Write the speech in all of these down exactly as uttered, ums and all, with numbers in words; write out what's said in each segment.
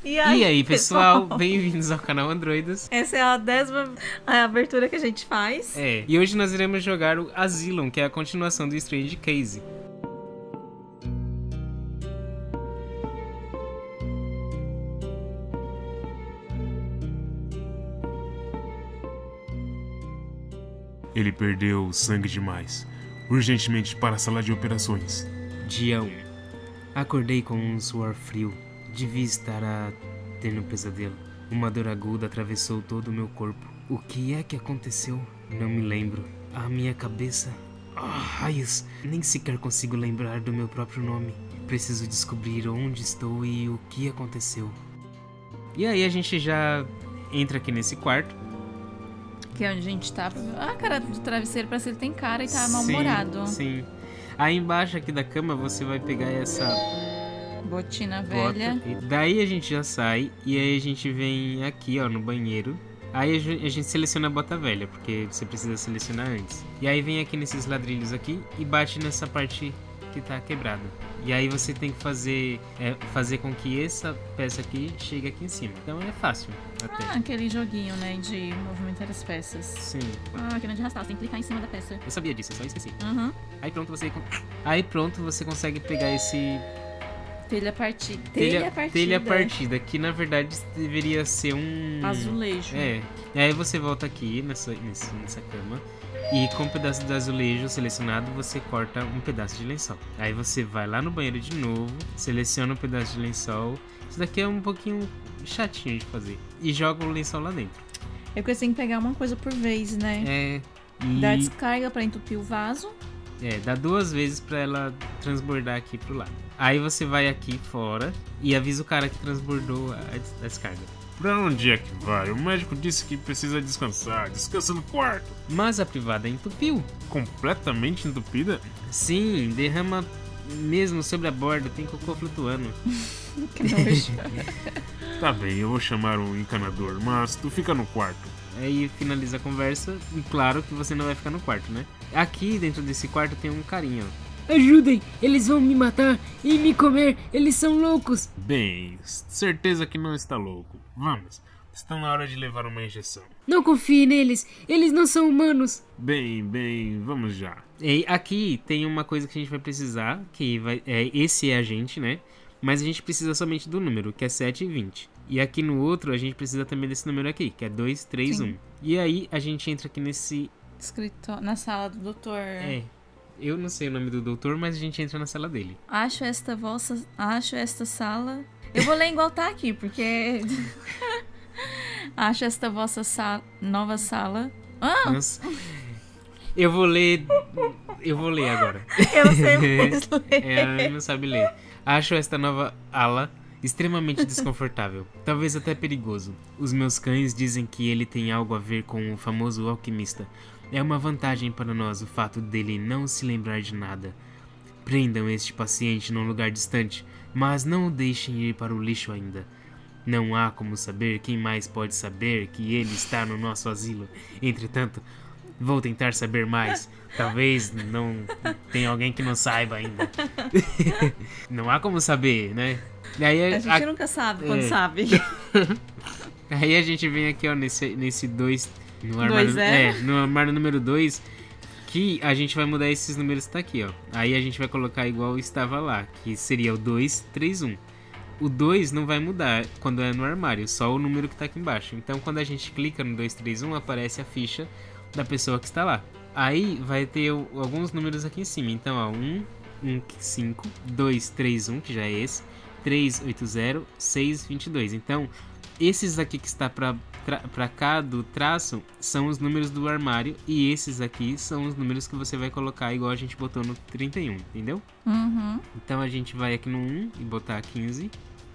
E aí, E aí, pessoal, pessoal? bem-vindos ao canal Androidas. Essa é a décima abertura que a gente faz. É, e hoje nós iremos jogar o Asylum, que é a continuação do Strange Case. Ele perdeu sangue demais. Urgentemente para a sala de operações. Dia um. Acordei com um suor frio. Devia estar a ter um pesadelo. Uma dor aguda atravessou todo o meu corpo. O que é que aconteceu? Não me lembro. A minha cabeça... Ah, raios! Nem sequer consigo lembrar do meu próprio nome. Preciso descobrir onde estou e o que aconteceu. E aí a gente já entra aqui nesse quarto. Que é onde a gente tá. Ah, a cara do travesseiro parece que ele tem cara e tá Sim, mal-humorado. Sim. Aí embaixo aqui da cama você vai pegar essa Botina bota. velha. E daí a gente já sai e aí a gente vem aqui, ó, no banheiro. Aí a gen- a gente seleciona a bota velha, porque você precisa selecionar antes. E aí vem aqui nesses ladrilhos aqui e bate nessa parte que tá quebrada. E aí você tem que fazer, é, fazer com que essa peça aqui chegue aqui em cima. Então é fácil até. Ah, aquele joguinho, né, de movimentar as peças. Sim. Ah, que não é de arrastar, você tem que clicar em cima da peça. Eu sabia disso, eu só esqueci. Uhum. Aí pronto, você con- Aí pronto, você consegue pegar esse Telha partida. telha, Telha partida. telha partida, que na verdade deveria ser um Azulejo. É. E aí você volta aqui nessa, nesse- nessa cama e com o pedaço do azulejo selecionado você corta um pedaço de lençol. Aí você vai lá no banheiro de novo, seleciona um pedaço de lençol. Isso daqui é um pouquinho chatinho de fazer. E joga o lençol lá dentro. É porque você tem que pegar uma coisa por vez, né? É. E Dá descarga pra entupir o vaso. é, dá duas vezes pra ela transbordar aqui pro lado. Aí você vai aqui fora e avisa o cara que transbordou a, des- a descarga. Pra onde é que vai? O médico disse que precisa descansar. Descansa no quarto. Mas a privada entupiu. Completamente entupida? Sim, derrama mesmo sobre a borda, tem cocô flutuando. Que nojo. Tá bem, eu vou chamar um encanador, mas tu fica no quarto. Aí finaliza a conversa e claro que você não vai ficar no quarto, né? Aqui dentro desse quarto tem um carinha, ó. Ajudem, eles vão me matar e me comer, eles são loucos. Bem, certeza que não está louco. Vamos, está na hora de levar uma injeção. Não confie neles, eles não são humanos. Bem, bem, vamos já. E aqui tem uma coisa que a gente vai precisar, que vai, é, esse é a gente, né? Mas a gente precisa somente do número, que é sete e vinte. E aqui no outro a gente precisa também desse número aqui, que é dois, três, Sim. um. E aí a gente entra aqui nesse... Escrito na sala do doutor. É, eu não sei o nome do doutor, mas a gente entra na sala dele. Acho esta vossa. Acho esta sala. Eu vou ler igual tá aqui, porque. Acho esta vossa sa... nova sala. Ah! Nossa. Eu vou ler... Eu vou ler agora. Eu não sei mais ler. É, ela não sabe ler. Acho esta nova ala extremamente desconfortável, talvez até perigoso. Os meus cães dizem que ele tem algo a ver com o famoso alquimista. É uma vantagem para nós o fato dele não se lembrar de nada. Prendam este paciente num lugar distante, mas não o deixem ir para o lixo ainda. Não há como saber quem mais pode saber que ele está no nosso asilo. Entretanto, vou tentar saber mais. Talvez não tenha alguém que não saiba ainda. Não há como saber, né? E aí, A gente a- nunca sabe quando É. sabe. aí a gente vem aqui, ó, nesse nesse dois no Dois armário, zero? é, no armário número dois, que a gente vai mudar esses números que tá aqui, ó. Aí a gente vai colocar igual estava lá, que seria o dois, três, um. O dois não vai mudar quando é no armário, só o número que tá aqui embaixo. Então quando a gente clica no dois, três, um, aparece a ficha da pessoa que está lá. Aí vai ter o- alguns números aqui em cima. Então, ó, um, um, cinco, dois, três, um, que já é esse, três, oito, zero, seis, vinte e dois. Então, esses aqui que está pra, tra- pra cá do traço são os números do armário e esses aqui são os números que você vai colocar igual a gente botou no trinta e um, entendeu? Uhum. Então a gente vai aqui no um e botar quinze.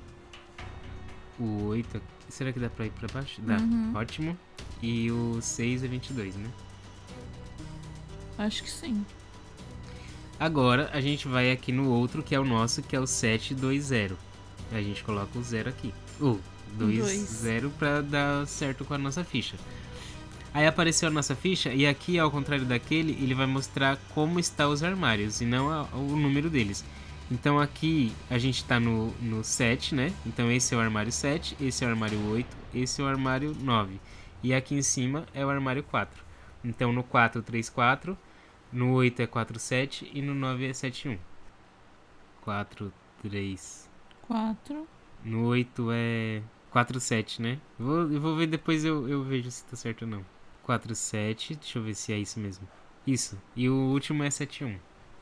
O oito, aqui- será que dá pra ir pra baixo? Dá, Uhum. ótimo. E o seis é vinte e dois, né? Acho que sim. Agora a gente vai aqui no outro, que é o nosso, que é o sete dois zero. A gente coloca o zero aqui. O dois Dois. zero pra dar certo com a nossa ficha. Aí apareceu a nossa ficha e aqui, ao contrário daquele, ele vai mostrar como estão os armários e não a- o número deles. Então aqui a gente tá no, no sete, né? Então esse é o armário sete, esse é o armário oito, esse é o armário nove. E aqui em cima é o armário quatro. Então no quatro, três, quatro, no oito é quatro, sete e no nove é sete, um. quatro, três. quatro. No oito é quatro, sete, né? Vou, eu vou ver depois, eu, eu vejo se tá certo ou não. quatro, sete, deixa eu ver se é isso mesmo. Isso. E o último é sete, um.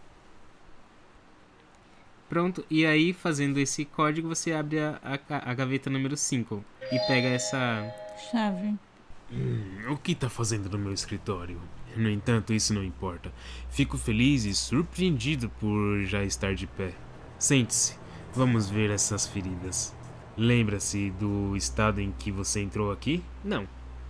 Pronto, e aí fazendo esse código você abre a, a, a gaveta número cinco e pega essa Chave. Hum, o que tá fazendo no meu escritório? No entanto, isso não importa. Fico feliz e surpreendido por já estar de pé. Sente-se, vamos ver essas feridas. Lembra-se do estado em que você entrou aqui? Não.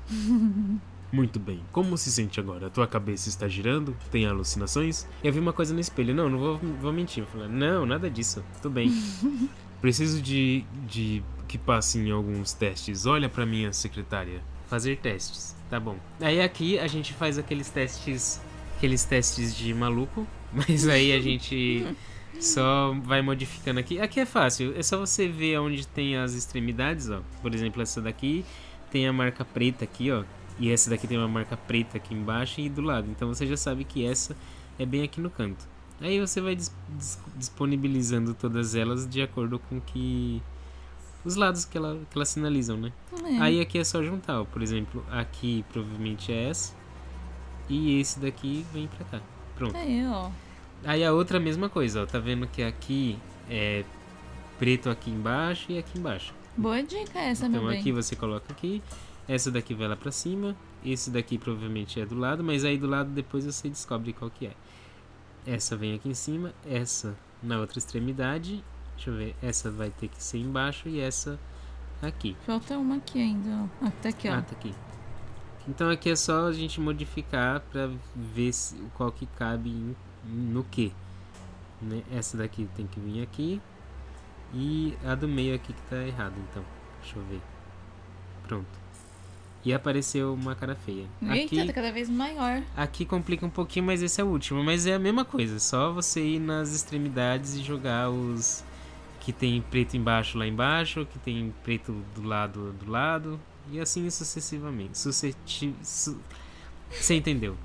Muito bem. Como se sente agora? Tua cabeça está girando? Tem alucinações? Eu vi uma coisa no espelho. Não, não vou, vou mentir. Vou falar, não, nada disso. Tô bem. Preciso de, de que passem alguns testes. Olha pra minha secretária. Fazer testes. Tá bom. Aí aqui a gente faz aqueles testes. Aqueles testes de maluco. Mas aí a gente só vai modificando aqui. Aqui é fácil. É só você ver onde tem as extremidades, ó. Por exemplo, essa daqui tem a marca preta aqui, ó. E essa daqui tem uma marca preta aqui embaixo e do lado. Então você já sabe que essa é bem aqui no canto. Aí você vai dis dis disponibilizando todas elas de acordo com que os lados que, ela, que elas sinalizam, né? É. Aí aqui é só juntar, ó. Por exemplo, aqui provavelmente é essa. E esse daqui vem pra cá. Pronto. Aí, ó. Aí a outra mesma coisa, ó. Tá vendo que aqui é preto aqui embaixo e aqui embaixo. Boa dica essa, Então meu bem. aqui você coloca aqui. Essa daqui vai lá pra cima. Esse daqui provavelmente é do lado. Mas aí do lado depois você descobre qual que é. Essa vem aqui em cima. Essa na outra extremidade. Deixa eu ver. Essa vai ter que ser embaixo. E essa aqui. Falta uma aqui ainda, ó. Ah, tá aqui, ó. Ah, tá aqui. Então aqui é só a gente modificar pra ver se, qual que cabe em, no que, né? Essa daqui tem que vir aqui. E a do meio aqui que tá errado. Então, deixa eu ver. Pronto. E apareceu uma cara feia. Eita, Aqui, tá cada vez maior. aqui complica um pouquinho, mas esse é o último. Mas é a mesma coisa, só você ir nas extremidades e jogar os que tem preto embaixo lá embaixo, que tem preto do lado do lado, e assim sucessivamente. Susceti... Su... Você entendeu?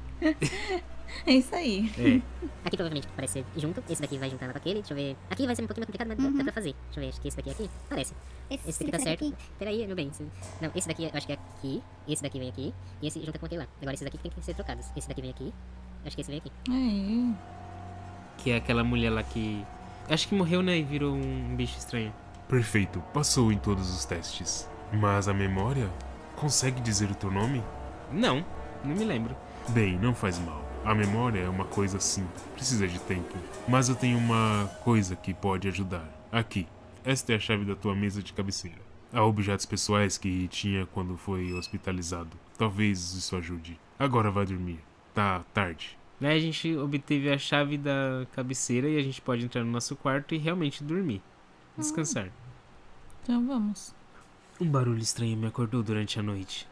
É isso aí. É. Aqui provavelmente parece ser junto. Esse daqui vai juntar lá com aquele. Deixa eu ver. Aqui vai ser um pouquinho mais complicado, mas Uhum. dá pra fazer. Deixa eu ver. Acho que esse daqui é aqui. Parece. Esse, Esse daqui tá certo. aqui. Peraí, meu bem. esse- Não, esse daqui eu acho que é aqui. Esse daqui vem aqui. E esse junta com aquele lá. Agora esses daqui tem que ser trocados. Esse daqui vem aqui. Acho que esse vem aqui. Aí. Que é aquela mulher lá que... Acho que morreu, né? E virou um bicho estranho. Perfeito, passou em todos os testes. Mas a memória? Consegue dizer o teu nome? Não, não me lembro. Bem, não faz mal. A memória é uma coisa assim, precisa de tempo. Mas eu tenho uma coisa que pode ajudar. Aqui, esta é a chave da tua mesa de cabeceira. Há objetos pessoais que tinha quando foi hospitalizado. Talvez isso ajude. Agora vai dormir. Tá tarde. Aí a gente obteve a chave da cabeceira e a gente pode entrar no nosso quarto e realmente dormir. Descansar. Então vamos. Um barulho estranho me acordou durante a noite.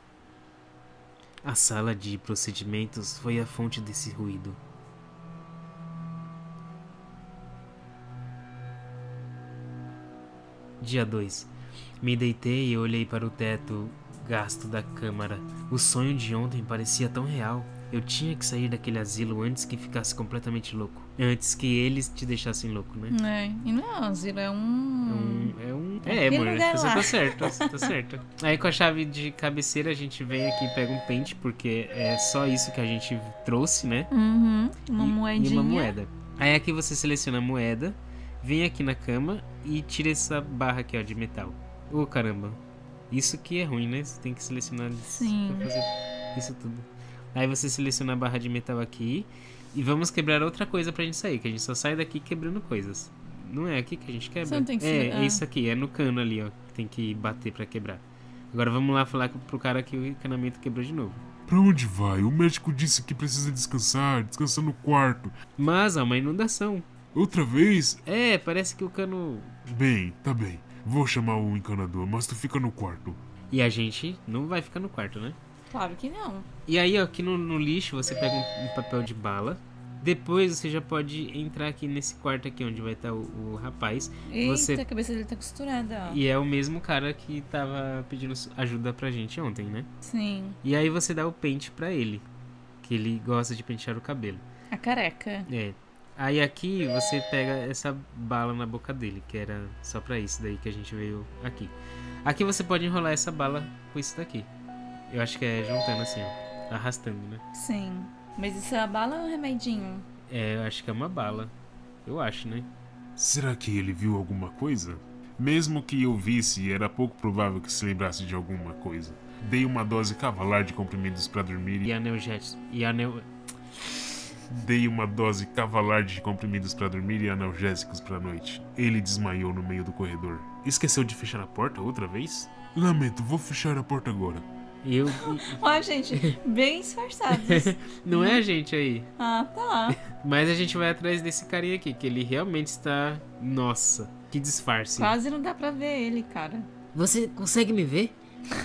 A sala de procedimentos foi a fonte desse ruído. Dia dois. Me deitei e olhei para o teto gasto da câmara. O sonho de ontem parecia tão real. Eu tinha que sair daquele asilo antes que ficasse completamente louco. Antes que eles te deixassem louco, né? É. E não é um asilo, é É um. um. É, um, é Aquele amor, lugar você lá. tá certo, você tá certo. Aí com a chave de cabeceira a gente vem aqui e pega um pente, porque é só isso que a gente trouxe, né? Uhum. Uma e, moedinha. E uma moeda. Aí aqui você seleciona a moeda, vem aqui na cama e tira essa barra aqui, ó, de metal. Ô, caramba. Isso que é ruim, né? Você tem que selecionar isso Sim. pra fazer isso tudo. Aí você seleciona a barra de metal aqui e vamos quebrar outra coisa pra gente sair, que a gente só sai daqui quebrando coisas. Não é aqui que a gente quebra? Você não tem que é, se- é ah. isso aqui, é no cano ali, ó, que tem que bater pra quebrar. Agora vamos lá falar pro cara que o encanamento quebrou de novo. Pra onde vai? O médico disse que precisa descansar, descansar no quarto. Mas há uma inundação. Outra vez? É, parece que o cano... Bem, tá bem. Vou chamar o encanador, mas tu fica no quarto. E a gente não vai ficar no quarto, né? Claro que não. E aí, ó, aqui no, no lixo você pega um, um papel de bala, Depois você já pode entrar aqui nesse quarto aqui, onde vai estar o, o rapaz. Eita, Você... a cabeça dele tá costurada, ó. E é o mesmo cara que tava pedindo ajuda pra gente ontem, né? Sim. E aí você dá o pente pra ele, que ele gosta de pentear o cabelo. A careca. É. Aí aqui você pega essa bala na boca dele, que era só pra isso daí que a gente veio aqui. Aqui você pode enrolar essa bala com isso daqui. Eu acho que é juntando assim, ó. Arrastando, né? Sim. Mas isso é a bala ou um remedinho? É, eu acho que é uma bala. Eu acho, né? Será que ele viu alguma coisa? Mesmo que eu visse, era pouco provável que se lembrasse de alguma coisa. Dei uma dose cavalar de comprimidos pra dormir E e... analgésicos. E anel... Dei uma dose cavalar de comprimidos pra dormir e analgésicos pra noite. Ele desmaiou no meio do corredor. Esqueceu de fechar a porta outra vez? Lamento, vou fechar a porta agora. Eu... Ó, gente, bem disfarçados. Não é a gente aí. Ah, tá. Mas a gente vai atrás desse carinha aqui, que ele realmente está... Nossa, que disfarce. Quase não dá pra ver ele, cara. Você consegue me ver?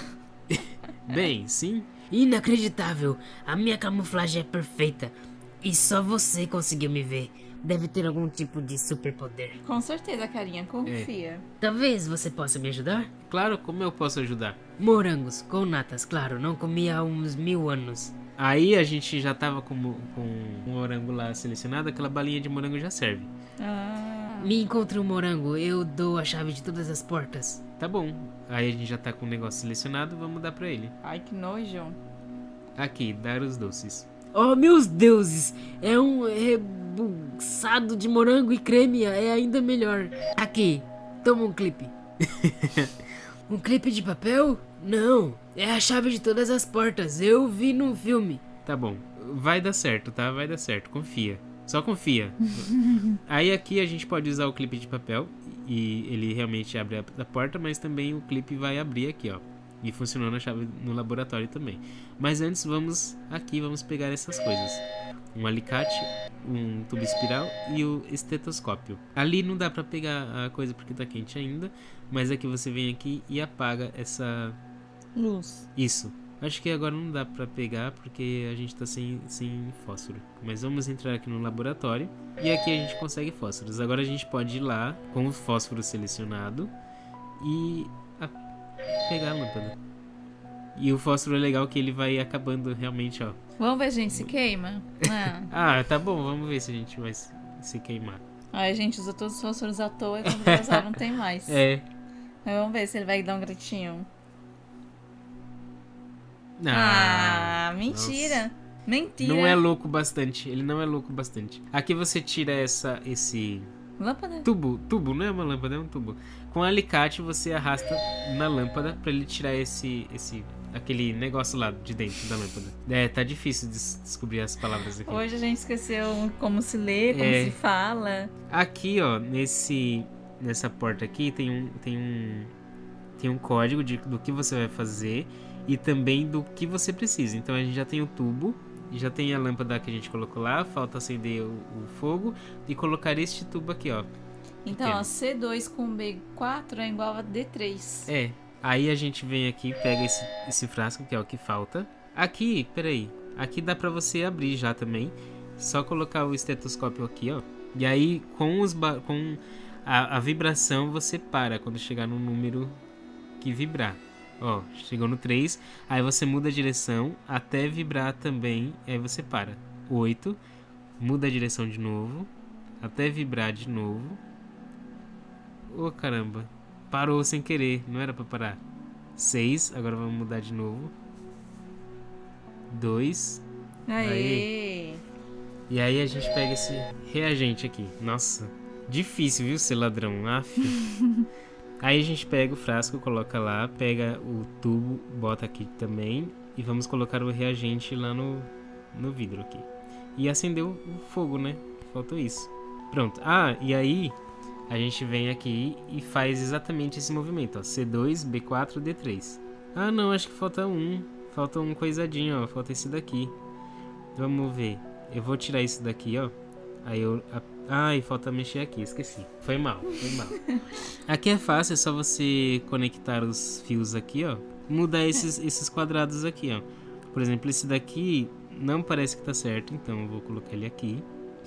Bem, sim. Inacreditável! A minha camuflagem é perfeita. E só você conseguiu me ver. Deve ter algum tipo de superpoder. Com certeza, carinha, confia. Talvez você possa me ajudar? Claro, como eu posso ajudar? Morangos, com natas, claro, não comi há uns mil anos. Aí a gente já tava com, com um morango lá selecionado, aquela balinha de morango já serve. Ah. Me encontre um morango, eu dou a chave de todas as portas. Tá bom. Aí a gente já tá com o negócio selecionado, vamos dar pra ele. Ai, que nojo. Aqui, dar os doces. Oh, meus deuses! É um rebuçado de morango e creme, é ainda melhor. Aqui, toma um clipe. Um clipe de papel? Não, é a chave de todas as portas, eu vi num filme. Tá bom. Vai dar certo, tá? Vai dar certo, confia. Só confia. Aí aqui a gente pode usar o clipe de papel e ele realmente abre a, a porta, mas também o clipe vai abrir aqui, ó. E funcionou na chave no laboratório também. Mas antes vamos aqui, vamos pegar essas coisas. Um alicate, um tubo espiral e o estetoscópio. Ali não dá pra pegar a coisa porque tá quente ainda, mas aqui você vem aqui e apaga essa... Luz. Isso. Acho que agora não dá pra pegar porque a gente tá sem, sem fósforo. Mas vamos entrar aqui no laboratório e aqui a gente consegue fósforos. Agora a gente pode ir lá com o fósforo selecionado e a, pegar a lâmpada. E o fósforo é legal que ele vai acabando realmente, ó. Vamos ver se a gente se queima? Ah. Ah, tá bom, vamos ver se a gente vai se, se queimar. Aí a gente usa todos os fósforos à toa e quando vai usar não tem mais. É. Mas vamos ver se ele vai dar um gritinho. Ah, Ah, mentira. nossa. Mentira. Não é louco bastante, ele não é louco bastante. Aqui você tira essa, esse Lâmpada? tubo, tubo, não é uma lâmpada, é um tubo. Com alicate você arrasta na lâmpada pra ele tirar esse, esse, aquele negócio lá de dentro da lâmpada. É, tá difícil de descobrir as palavras aqui. Hoje a gente esqueceu como se lê, como É. se fala. Aqui, ó, nesse, nessa porta aqui tem um, tem um, tem um código de, do que você vai fazer e também do que você precisa. Então a gente já tem o tubo, já tem a lâmpada que a gente colocou lá, falta acender o, o fogo e colocar este tubo aqui, ó. Então, Pequeno. ó, C dois com B quatro é igual a D três. É, aí a gente vem aqui, pega esse, esse frasco que é o que falta. Aqui, peraí, aqui dá pra você abrir já também. Só colocar o estetoscópio aqui, ó. E aí com, os ba- com a, a vibração você para quando chegar no número que vibrar. Ó, chegou no três, aí você muda a direção até vibrar também, aí você para. oito, muda a direção de novo, até vibrar de novo. Ô caramba, parou sem querer, não era pra parar. seis, agora vamos mudar de novo. dois, Aê! e aí a gente pega esse reagente aqui. Nossa, difícil, viu, ser ladrão, af. Aí a gente pega o frasco, coloca lá, pega o tubo, bota aqui também e vamos colocar o reagente lá no, no vidro aqui. E acendeu o fogo, né? Faltou isso. Pronto. Ah, e aí a gente vem aqui e faz exatamente esse movimento, ó. C dois, B quatro, D três. Ah, não, acho que falta um. Falta um coisadinho, ó. Falta esse daqui. Vamos ver. Eu vou tirar isso daqui, ó. Aí eu... Ah, e falta mexer aqui, esqueci. Foi mal, foi mal. Aqui é fácil, é só você conectar os fios aqui, ó. Mudar esses, esses quadrados aqui, ó. Por exemplo, esse daqui não parece que tá certo, então eu vou colocar ele aqui.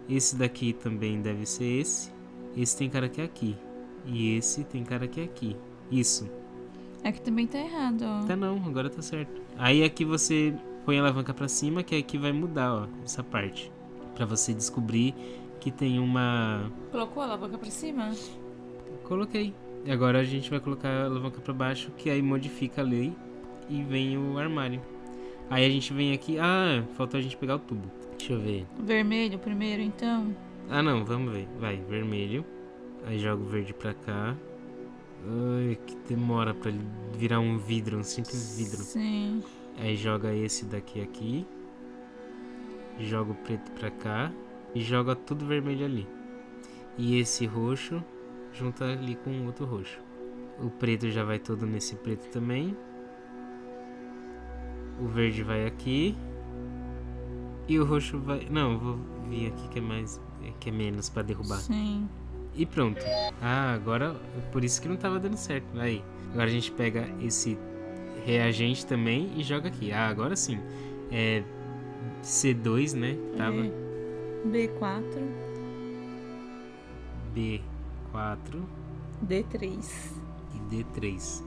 Esse daqui também deve ser esse. Esse tem cara que é aqui. E esse tem cara que é aqui. Isso. Aqui também tá errado, ó. Tá não, agora tá certo. Aí aqui você põe a alavanca pra cima, que aqui vai mudar, ó, essa parte. Pra você descobrir que tem uma... Colocou a alavanca pra cima? Coloquei. E agora a gente vai colocar a alavanca pra baixo, que aí modifica a lei e vem o armário. Aí a gente vem aqui... Ah, faltou a gente pegar o tubo. Deixa eu ver. Vermelho primeiro, então. Ah, não, vamos ver. Vai, vermelho. Aí joga o verde pra cá. Ai, que demora pra ele virar um vidro, um simples vidro. Sim. Aí joga esse daqui aqui. Joga o preto pra cá. E joga tudo vermelho ali. E esse roxo junta ali com o outro roxo. O preto já vai todo nesse preto também. O verde vai aqui. E o roxo vai... Não, vou vir aqui que é mais... Que é menos pra derrubar. Sim. E pronto. Ah, agora... Por isso que não tava dando certo. Aí. Agora a gente pega esse reagente também e joga aqui. Ah, agora sim. É... C dois, né? Tava... É. B quatro. B quatro. D três. E D três.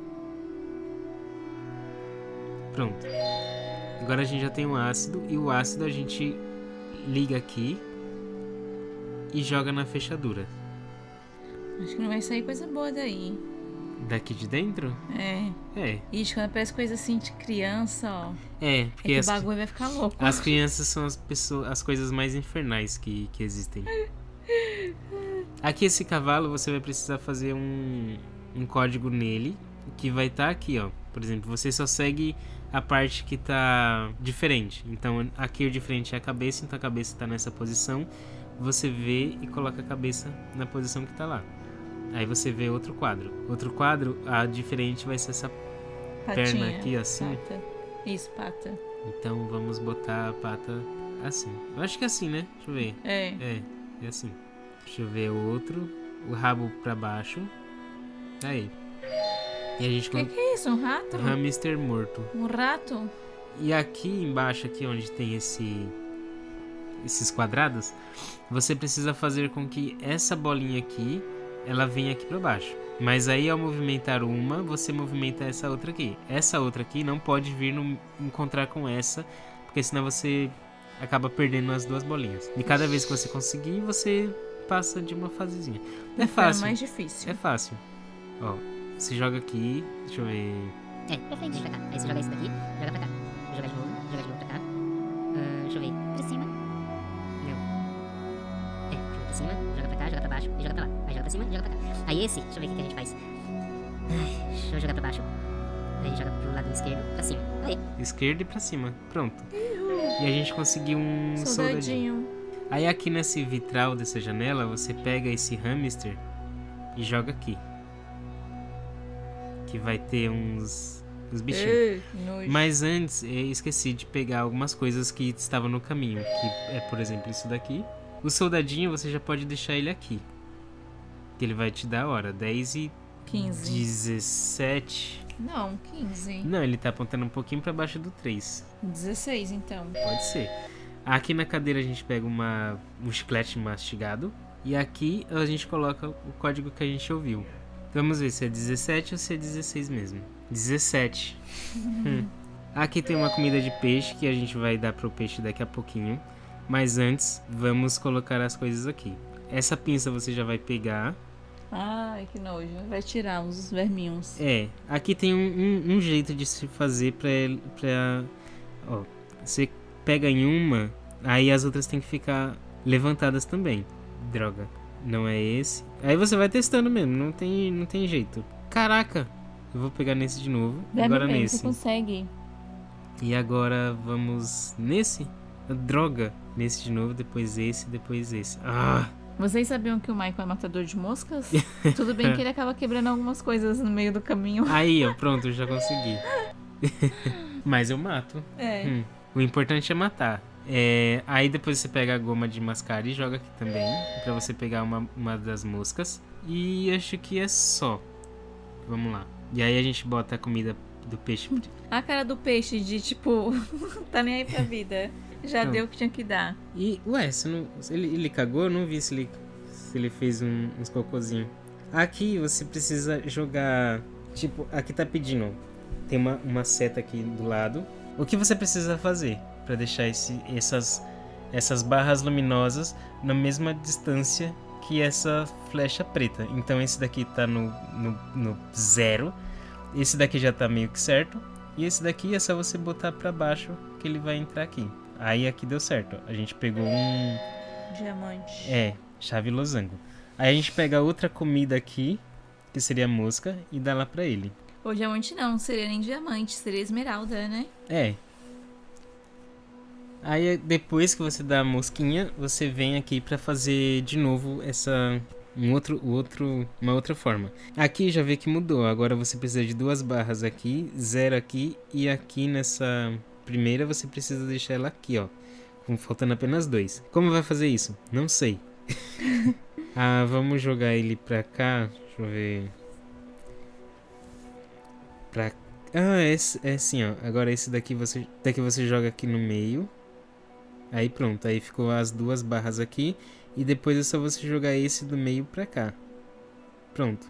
Pronto. Agora a gente já tem um ácido. E o ácido a gente liga aqui e joga na fechadura. Acho que não vai sair coisa boa daí. Daqui de dentro? É. É. Ixi, quando aparece coisa assim de criança, ó. É, É porque que o as, bagulho vai ficar louco. as crianças são as pessoas, as coisas mais infernais que, que existem. Aqui esse cavalo você vai precisar fazer um, um código nele que vai estar aqui, ó. Por exemplo, você só segue a parte que tá diferente. Então aqui o diferente é a cabeça, então a cabeça tá nessa posição. Você vê e coloca a cabeça na posição que tá lá. Aí você vê outro quadro. Outro quadro, a diferente vai ser essa Patinha, perna aqui assim. Pata. Isso, pata. Então vamos botar a pata assim. Eu acho que é assim, né? Deixa eu ver. É. É, é assim. Deixa eu ver o outro. O rabo pra baixo. Aí. E a gente O que, que é isso? Um rato? hamster morto. Um rato? E aqui embaixo, aqui onde tem esse esses quadrados, você precisa fazer com que essa bolinha aqui, ela venha aqui pra baixo. Mas aí ao movimentar uma, você movimenta essa outra aqui. Essa outra aqui não pode vir no, encontrar com essa, porque senão você acaba perdendo as duas bolinhas. E cada vez que você conseguir, você passa de uma fasezinha. É É fácil. mais difícil. É fácil. Ó, você joga aqui, deixa eu ver. É, pra frente, pra cá. Aí você joga isso daqui, joga pra cá. Vou jogar de novo, jogar de novo pra cá. Ah, deixa eu ver. Pra cima. Não. É, joga pra cima, joga pra cá, joga pra baixo e joga pra lá. Aí joga pra cima e joga pra cá. Aí esse, deixa eu ver o que que a gente faz. Ai, deixa eu jogar pra baixo. Aí a gente joga pro lado esquerdo, pra cima. Aí. Esquerda e pra cima. Pronto. E a gente conseguiu um soldadinho. Soldadinho. Aí aqui nesse vitral dessa janela, você pega esse hamster e joga aqui. Que vai ter uns, uns bichinhos. Ei, que nojo. Mas antes, eu esqueci de pegar algumas coisas que estavam no caminho. Que é, por exemplo, isso daqui. O soldadinho, você já pode deixar ele aqui. Que ele vai te dar a hora. dez e quinze. dezessete. Não, quinze. Não, ele tá apontando um pouquinho pra baixo do três. dezesseis, então. Pode ser. Aqui na cadeira a gente pega uma, um chiclete mastigado. E aqui a gente coloca o código que a gente ouviu. Vamos ver se é dezessete ou se é dezesseis mesmo. dezessete. Hum. Aqui tem uma comida de peixe que a gente vai dar pro peixe daqui a pouquinho. Mas antes, vamos colocar as coisas aqui. Essa pinça você já vai pegar. Ai, que nojo. Vai tirar uns verminhos. É, aqui tem um, um, um jeito de se fazer pra... pra ó, você pega em uma, aí as outras tem que ficar levantadas também. Droga, não é esse. Aí você vai testando mesmo, não tem, não tem jeito. Caraca, eu vou pegar nesse de novo, Deve agora bem, nesse. Você consegue. E agora vamos nesse? Droga, nesse de novo, depois esse, depois esse. Ah! Vocês sabiam que o Michael é matador de moscas? Tudo bem que ele acaba quebrando algumas coisas no meio do caminho. Aí, ó, pronto, eu já consegui. Mas eu mato. É. Hum, o importante é matar. É, aí depois você pega a goma de mascar e joga aqui também, pra você pegar uma, uma das moscas. E acho que é só. Vamos lá. E aí a gente bota a comida do peixe. A cara do peixe de tipo, tá nem aí pra vida. Já Não. deu o que tinha que dar. E, ué, você não, ele, ele cagou? Eu não vi se ele, se ele fez um, uns cocôzinhos. Aqui você precisa jogar... Tipo, aqui tá pedindo. Tem uma, uma seta aqui do lado. O que você precisa fazer pra deixar esse, essas, essas barras luminosas na mesma distância que essa flecha preta? Então esse daqui tá no, no, no zero. Esse daqui já tá meio que certo. E esse daqui é só você botar pra baixo que ele vai entrar aqui. Aí aqui deu certo. A gente pegou um... Diamante. É, chave losango. Aí a gente pega outra comida aqui, que seria a mosca, e dá lá pra ele. O diamante não, não seria nem diamante, seria esmeralda, né? É. Aí depois que você dá a mosquinha, você vem aqui pra fazer de novo essa... Um outro, outro, uma outra forma. Aqui já vê que mudou. Agora você precisa de duas barras aqui, zero aqui, e aqui nessa primeira você precisa deixar ela aqui, ó. Com faltando apenas dois. Como vai fazer isso? Não sei. Ah, vamos jogar ele pra cá. Deixa eu ver. Pra... Ah, é, é assim, ó. Agora esse daqui você, daqui você joga aqui no meio. Aí pronto, aí ficou as duas barras aqui. E depois é só você jogar esse do meio pra cá. Pronto.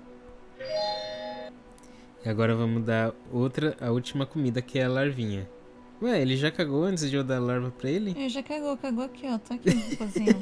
E agora vamos dar outra, a última comida, que é a larvinha. Ué, ele já cagou antes de eu dar a larva pra ele? Ele já cagou, cagou aqui, ó. Tá aqui no cozinho.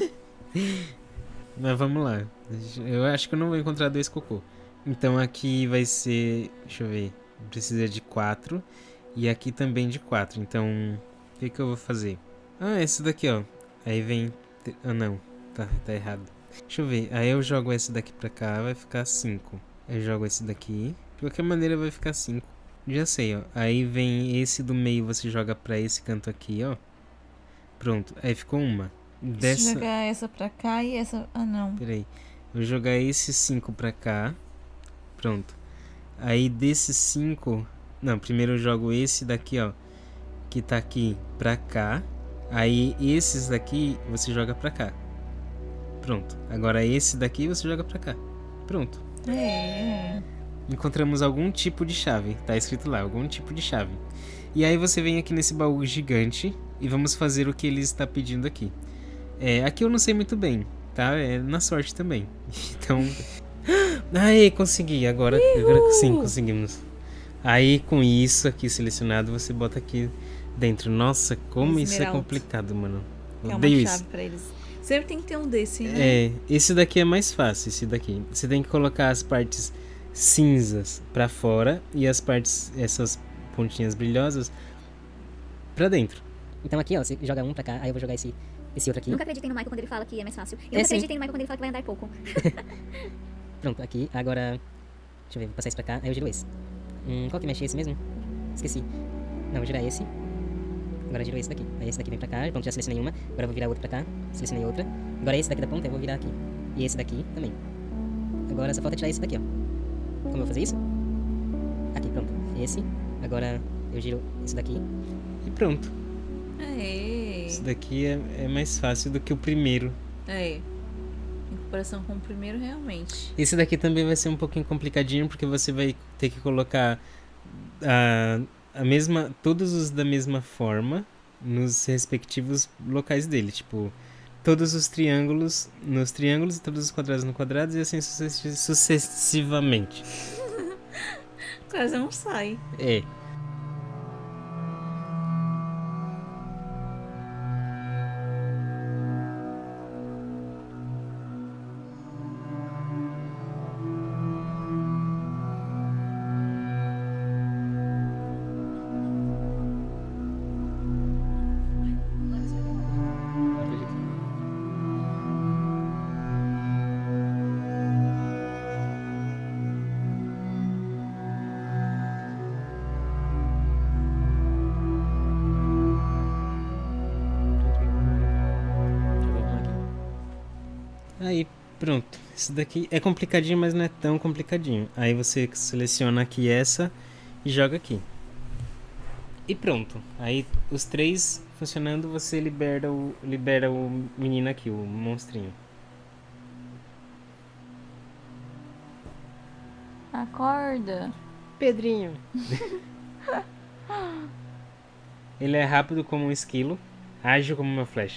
Mas vamos lá. Eu acho que eu não vou encontrar dois cocô. Então aqui vai ser... Deixa eu ver. Precisa de quatro. E aqui também de quatro. Então, o que que eu vou fazer? Ah, esse daqui, ó. Aí vem... Ah, não. Tá, tá errado. Deixa eu ver. Aí eu jogo esse daqui pra cá, vai ficar cinco. Eu jogo esse daqui. De qualquer maneira vai ficar cinco. Já sei, ó. Aí vem esse do meio, você joga pra esse canto aqui, ó. Pronto. Aí ficou uma. Dessa... Se jogar essa pra cá e essa... Ah, não. Peraí. Vou jogar esses cinco pra cá. Pronto. Aí desses cinco... Não, primeiro eu jogo esse daqui, ó. Que tá aqui pra cá. Aí esses daqui você joga pra cá. Pronto. Agora esse daqui você joga pra cá. Pronto. É. Encontramos algum tipo de chave. Tá escrito lá, algum tipo de chave. E aí você vem aqui nesse baú gigante e vamos fazer o que ele está pedindo aqui. É, aqui eu não sei muito bem, tá? É na sorte também. Então... Aí, consegui. Agora, agora sim, conseguimos. Aí, com isso aqui selecionado, você bota aqui dentro. Nossa, como isso é Esmeralda. complicado, mano. É uma Odeio chave isso. pra eles. Sempre tem que ter um desse, né? É, esse daqui é mais fácil, esse daqui. Você tem que colocar as partes cinzas pra fora e as partes, essas pontinhas brilhosas, pra dentro. Então aqui, ó, você joga um pra cá, aí eu vou jogar esse, esse outro aqui. Nunca acreditei no Michael quando ele fala que é mais fácil. Eu É, nunca sim. acreditei no Michael quando ele fala que vai andar pouco. Pronto, aqui, agora... Deixa eu ver, vou passar esse pra cá, aí eu giro esse. Hum, qual que mexe esse mesmo? Esqueci. Não, vou girar esse. Agora eu giro esse daqui. Aí esse daqui vem pra cá, pronto, já selecionei uma. Agora eu vou virar outro pra cá, selecionei outra. Agora esse daqui da ponta eu vou virar aqui. E esse daqui também. Agora só falta tirar esse daqui, ó. Como eu vou fazer isso? Aqui, pronto. Esse. Agora eu giro esse daqui. E pronto. Aê. Esse daqui é, é mais fácil do que o primeiro. Aê. Em comparação com o primeiro, realmente. Esse daqui também vai ser um pouquinho complicadinho, porque você vai ter que colocar a, a mesma, todos os da mesma forma nos respectivos locais dele. Tipo, todos os triângulos nos triângulos e todos os quadrados no quadrados e assim sucessi- sucessivamente. Quase não sai. É. Aí, pronto. Esse daqui é complicadinho, mas não é tão complicadinho. Aí você seleciona aqui essa e joga aqui. E pronto. Aí os três funcionando, você libera o, libera o menino aqui, o monstrinho. Acorda. Pedrinho. Ele é rápido como um esquilo. Ágil como uma flecha.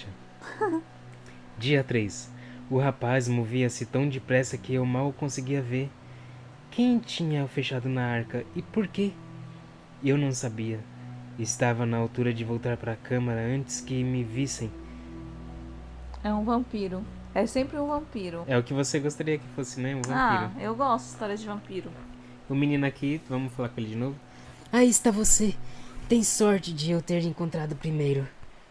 Dia três. O rapaz movia-se tão depressa que eu mal conseguia ver. Quem tinha o fechado na arca e por quê? Eu não sabia. Estava na altura de voltar para a câmara antes que me vissem. É um vampiro. É sempre um vampiro. É o que você gostaria que fosse, né? Um vampiro. Ah, eu gosto de histórias de vampiro. O menino aqui, vamos falar com ele de novo? Aí está você. Tem sorte de eu ter encontrado primeiro.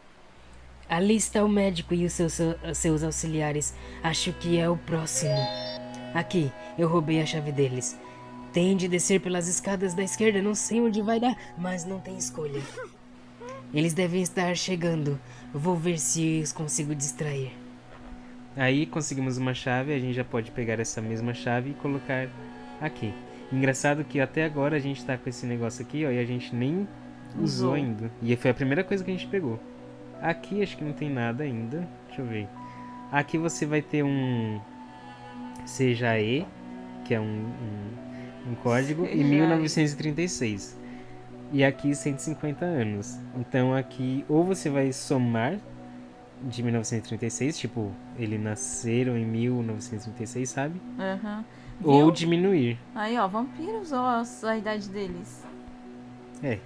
Ali está o médico e os seus, seus auxiliares. Acho que é o próximo. Aqui, eu roubei a chave deles. Tem de descer pelas escadas da esquerda, não sei onde vai dar, mas não tem escolha. Eles devem estar chegando. Vou ver se os consigo distrair. Aí conseguimos uma chave, a gente já pode pegar essa mesma chave e colocar aqui. Engraçado que até agora a gente tá com esse negócio aqui, ó, e a gente nem usou, usou ainda. E foi a primeira coisa que a gente pegou. Aqui acho que não tem nada ainda. Deixa eu ver. Aqui você vai ter um Seja E, que é um, um, um código, e mil novecentos e trinta e seis. E aqui cento e cinquenta anos. Então aqui ou você vai somar de mil novecentos e trinta e seis, tipo, ele nasceram em mil novecentos e trinta e seis, sabe? Aham. Uhum. Ou diminuir. Aí, ó, vampiros, ó, a idade deles. É.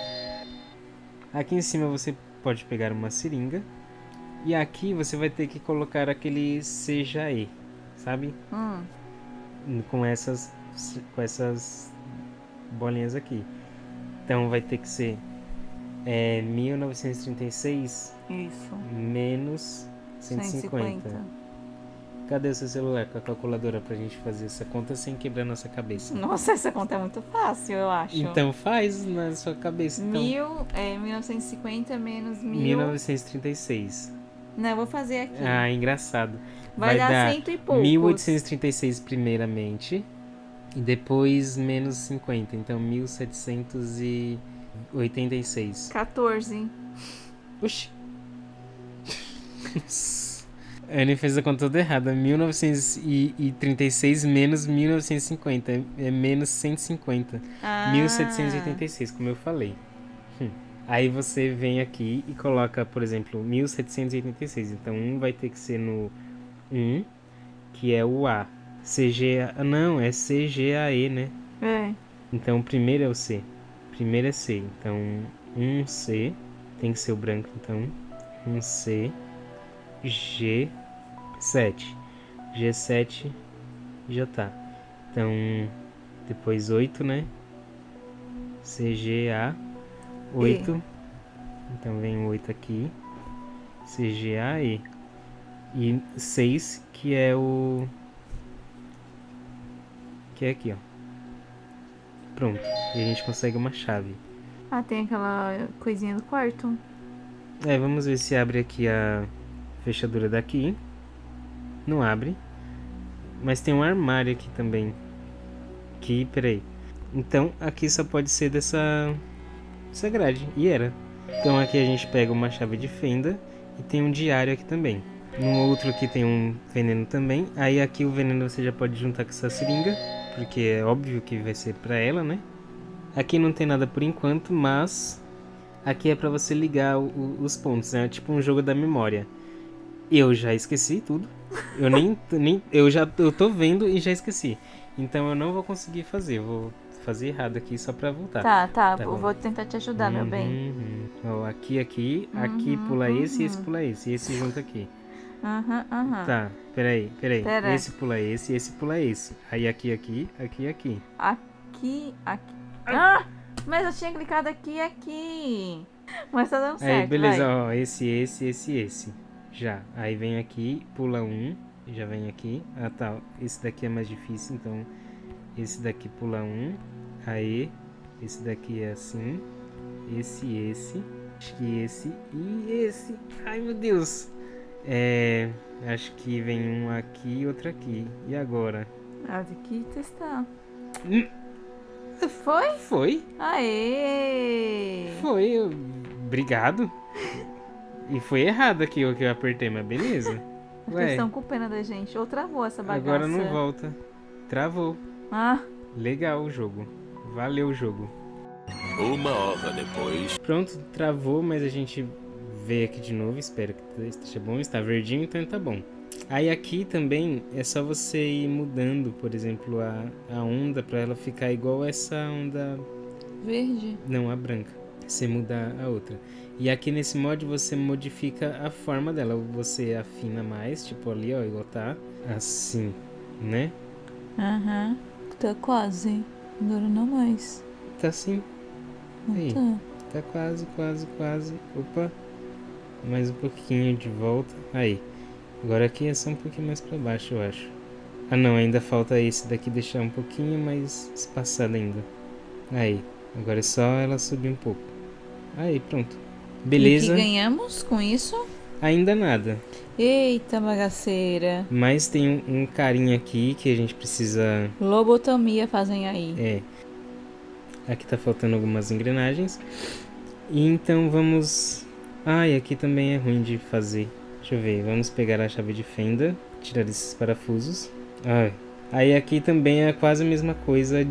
Aqui em cima você pode pegar uma seringa. E aqui você vai ter que colocar aquele Seja E, sabe? Hum. Com essas, com essas bolinhas aqui. Então vai ter que ser é, mil novecentos e trinta e seis Isso. menos cento e cinquenta. Cadê o seu celular com a calculadora pra gente fazer essa conta sem quebrar nossa cabeça? Nossa, essa conta é muito fácil, eu acho. Então faz na sua cabeça. Então. Mil, é, mil novecentos e cinquenta menos mil... mil novecentos e trinta e seis. Não, eu vou fazer aqui. Ah, engraçado. Vai, vai dar, dar cento e poucos. mil oitocentos e trinta e seis primeiramente. E depois menos cinquenta. Então mil setecentos e oitenta e seis. quatorze. Oxi. A Annie fez a conta toda errada. mil novecentos e trinta e seis menos mil novecentos e cinquenta. É menos cento e cinquenta. Ah. mil setecentos e oitenta e seis, como eu falei. Hum. Aí você vem aqui e coloca, por exemplo, mil setecentos e oitenta e seis. Então um vai ter que ser no um, que é o A. C G A... Não, é C G A E, né? É. Então o primeiro é o C. Primeiro é C. Então um C. Tem que ser o branco, então. um C. G sete. G sete já tá. Então depois oito, né? C G A oito. E. Então vem o oito aqui. C G A E. E seis, que é o... Que é aqui, ó. Pronto. E a gente consegue uma chave. Ah, tem aquela coisinha do quarto. É, vamos ver se abre aqui a fechadura daqui. Não abre. Mas tem um armário aqui também. Aqui, peraí. Então aqui só pode ser dessa, dessa grade. E era. Então aqui a gente pega uma chave de fenda. E tem um diário aqui também. No outro aqui tem um veneno também. Aí aqui o veneno você já pode juntar com essa seringa. Porque é óbvio que vai ser pra ela, né? Aqui não tem nada por enquanto, mas... Aqui é pra você ligar o, o, os pontos, né? É tipo um jogo da memória. Eu já esqueci tudo. Eu nem, nem eu já eu tô vendo e já esqueci. Então eu não vou conseguir fazer. Eu vou fazer errado aqui só pra voltar. Tá, tá. Tá eu bom. vou tentar te ajudar, Uhum, meu bem. uhum. Ó, aqui, aqui. Aqui Uhum, pula esse e uhum. esse pula esse. E esse junto aqui. Aham, aham. Tá, peraí, peraí. Pera. Esse pula esse e esse pula esse. Aí aqui, aqui, aqui, aqui. Aqui, aqui. Ah! Mas eu tinha clicado aqui e aqui. Mas tá dando certo. Aí, beleza, vai. ó. Esse, esse, esse, esse. Já. Aí vem aqui, pula um. Já vem aqui. Ah, tá. Esse daqui é mais difícil, então. Esse daqui pula um. Aí. Esse daqui é assim. Esse, esse. Acho que esse e esse. Ai, meu Deus. É. Acho que vem um aqui e outro aqui. E agora? Ah, tem que testar. Hum. Foi? Foi. Aê! Foi. Eu... Obrigado. E foi errado aqui o que eu apertei, mas beleza. Eles Ué, estão com pena da gente. Ou travou essa bagaça. agora não volta. Travou. Ah, Legal o jogo. Valeu o jogo. Uma hora depois. Pronto, travou, mas a gente ver aqui de novo, espero que esteja bom. Está verdinho, então tá bom. Aí aqui também é só você ir mudando, por exemplo, a, a onda pra ela ficar igual essa onda... Verde. Não, a branca. Você muda a outra. E aqui nesse mod você modifica a forma dela. Você afina mais, tipo ali, ó, igual tá. Assim, né? Aham. Tá quase. Agora não mais. Tá assim. Não Aí. tá. Tá quase, quase, quase. Opa. Mais um pouquinho de volta. Aí. Agora aqui é só um pouquinho mais pra baixo, eu acho. Ah não, ainda falta esse daqui deixar um pouquinho mais espaçado ainda. Aí. Agora é só ela subir um pouco. Aí, pronto. Beleza. E o que ganhamos com isso? Ainda nada. Eita bagaceira. Mas tem um, um carinha aqui que a gente precisa... Lobotomia fazem aí. É. Aqui tá faltando algumas engrenagens. E então vamos... Ah, e aqui também é ruim de fazer. Deixa eu ver. Vamos pegar a chave de fenda. Tirar esses parafusos. Ah. Aí aqui também é quase a mesma coisa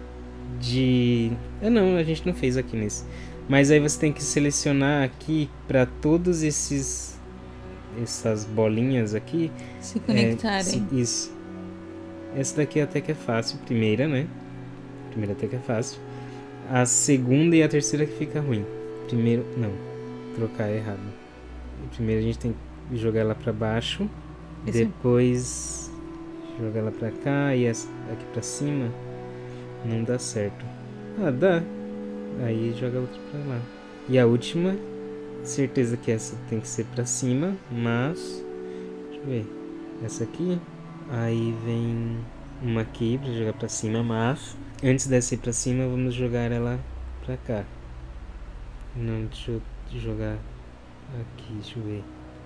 de... Ah não, a gente não fez aqui nesse. Mas aí você tem que selecionar aqui para todos esses... Essas bolinhas aqui. Se conectarem. É, se, isso. Essa daqui até que é fácil. Primeira, né? Primeira até que é fácil. A segunda e a terceira que fica ruim. Primeiro... Não. Trocar errado. Primeiro a gente tem que jogar ela pra baixo. Esse... Depois... Jogar ela pra cá. E essa aqui pra cima. Não dá certo. Ah, dá. Aí joga outra pra lá. E a última... Certeza que essa tem que ser pra cima, mas... Deixa eu ver. Essa aqui. Aí vem uma aqui pra jogar pra cima, mas... Antes dessa ir pra cima, vamos jogar ela pra cá. Não, deixa eu jogar aqui, deixa eu ver.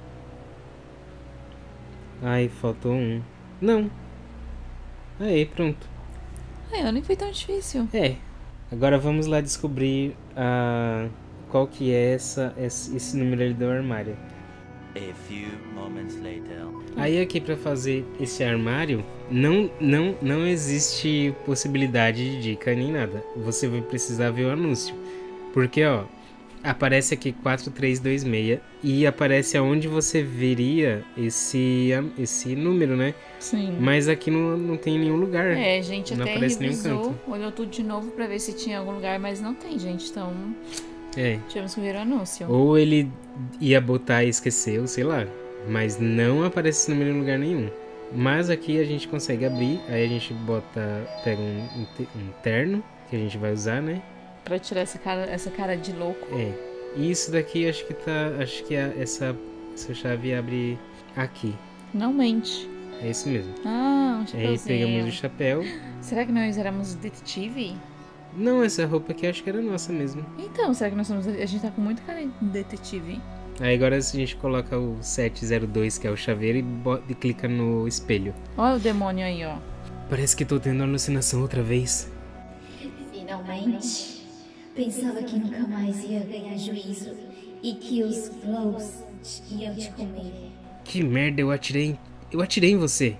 Ai, faltou um. Não. Aí, pronto. É, nem foi tão difícil. É. Agora vamos lá descobrir a... Qual que é essa, esse, esse número ali do armário. A few moments later. Aí aqui pra fazer esse armário, não, não, não existe possibilidade de dica nem nada. Você vai precisar ver o anúncio. Porque, ó, aparece aqui quatro três dois seis e aparece aonde você veria esse, esse número, né? Sim. Mas aqui não, não tem nenhum lugar. É, a gente não até aparece nenhum revisou, canto. olhou tudo de novo pra ver se tinha algum lugar, mas não tem, gente. Então, É. tivemos que ver o anúncio. Ou ele ia botar e esqueceu, sei lá. Mas não aparece esse número em lugar nenhum. Mas aqui a gente consegue abrir. Aí a gente bota, pega um, um terno que a gente vai usar, né? Pra tirar essa cara, essa cara de louco. É. E isso daqui acho que tá. Acho que a, essa, essa chave abre aqui. Não mente. É isso mesmo. Ah, um Aí chapéuzinho. pegamos o chapéu. Será que nós éramos detetive? Não, essa roupa aqui acho que era nossa mesmo. Então, será que nós somos... A gente tá com muito cara de detetive. Aí agora a gente coloca o sete zero dois, que é o chaveiro, e, bota, e clica no espelho. Olha o demônio aí, ó. Parece que tô tendo alucinação outra vez. Finalmente. Pensava que nunca mais ia ganhar juízo e que os globos iam te comer. Que merda, eu atirei. Eu atirei em você.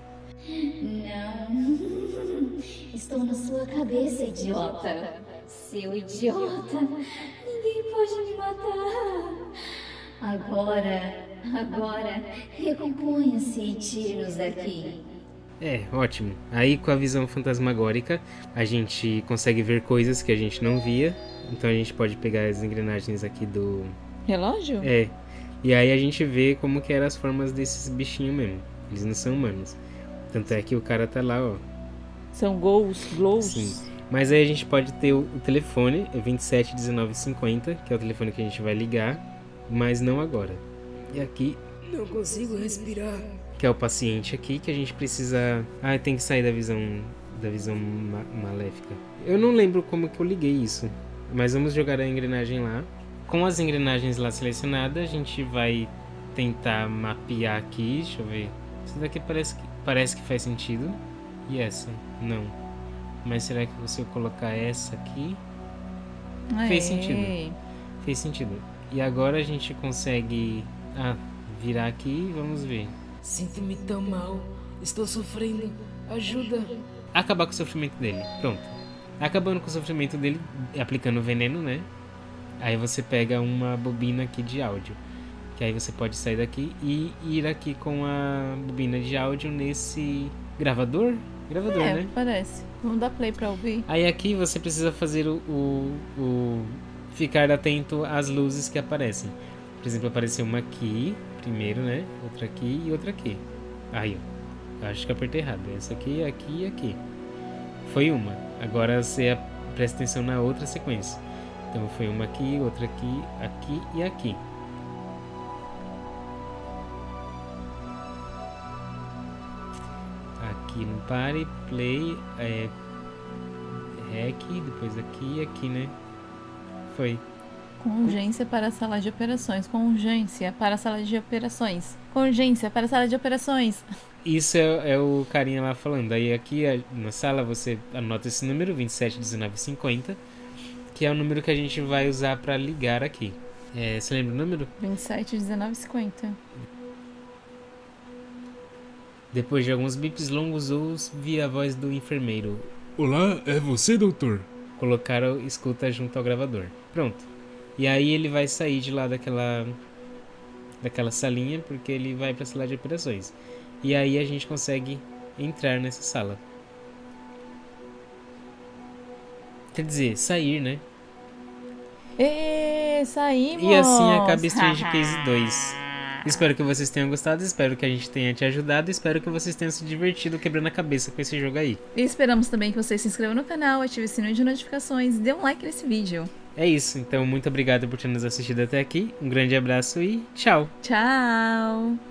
Não. Estou na sua cabeça, idiota. Seu idiota. Ninguém pode me matar. Agora, agora, recomponha-se e tire-nos daqui. É, ótimo. Aí com a visão fantasmagórica, a gente consegue ver coisas que a gente não via. Então a gente pode pegar as engrenagens aqui do... Relógio? É. E aí a gente vê como que eram as formas desses bichinhos mesmo. Eles não são humanos. Tanto é que o cara tá lá, ó. São gols, glows. Sim. Mas aí a gente pode ter o, o telefone, é vinte e sete dezenove cinquenta, que é o telefone que a gente vai ligar, mas não agora. E aqui, Não consigo respirar. que é o paciente aqui, que a gente precisa... Ah, tem que sair da visão, da visão ma maléfica. Eu não lembro como que eu liguei isso, mas vamos jogar a engrenagem lá. Com as engrenagens lá selecionadas, a gente vai tentar mapear aqui, deixa eu ver. Isso daqui parece que, parece que faz sentido. E essa? Não. Mas será que se eu colocar essa aqui... Aê. Fez sentido. Fez sentido. E agora a gente consegue... Ah, virar aqui e vamos ver. Sinto-me tão mal. Estou sofrendo. Ajuda. Acabar com o sofrimento dele. Pronto. Acabando com o sofrimento dele, aplicando veneno, né? Aí você pega uma bobina aqui de áudio. Que aí você pode sair daqui e ir aqui com a bobina de áudio nesse gravador. Gravador, É, né? parece. Vamos dar play pra ouvir. Aí aqui você precisa fazer o, o, o... ficar atento às luzes que aparecem. Por exemplo, apareceu uma aqui, primeiro, né? Outra aqui e outra aqui. Aí, ó. Acho que eu apertei errado. Essa aqui, aqui e aqui. Foi uma. Agora você presta atenção na outra sequência. Então foi uma aqui, outra aqui, aqui e aqui. Aqui no pare, play, é, rec, depois aqui e aqui, né? Foi. Com urgência para a sala de operações. Com urgência para a sala de operações. Com urgência para a sala de operações. Isso é, é o carinha lá falando. Aí aqui na sala você anota esse número, vinte e sete, dezenove, cinquenta, que é o número que a gente vai usar para ligar aqui. É, você lembra o número? vinte e sete, dezenove, cinquenta. Depois de alguns bips longos, ouvi a voz do enfermeiro. Olá, é você, doutor? Colocaram escuta junto ao gravador. Pronto. E aí ele vai sair de lá daquela daquela salinha, porque ele vai para a sala de operações. E aí a gente consegue entrar nessa sala. Quer dizer, sair, né? E saímos! E assim acaba Strange Case dois. Espero que vocês tenham gostado, espero que a gente tenha te ajudado, espero que vocês tenham se divertido quebrando a cabeça com esse jogo aí. E esperamos também que vocês se inscrevam no canal, ativem o sininho de notificações e dê um like nesse vídeo. É isso, então muito obrigado por ter nos assistido até aqui, um grande abraço e tchau! Tchau!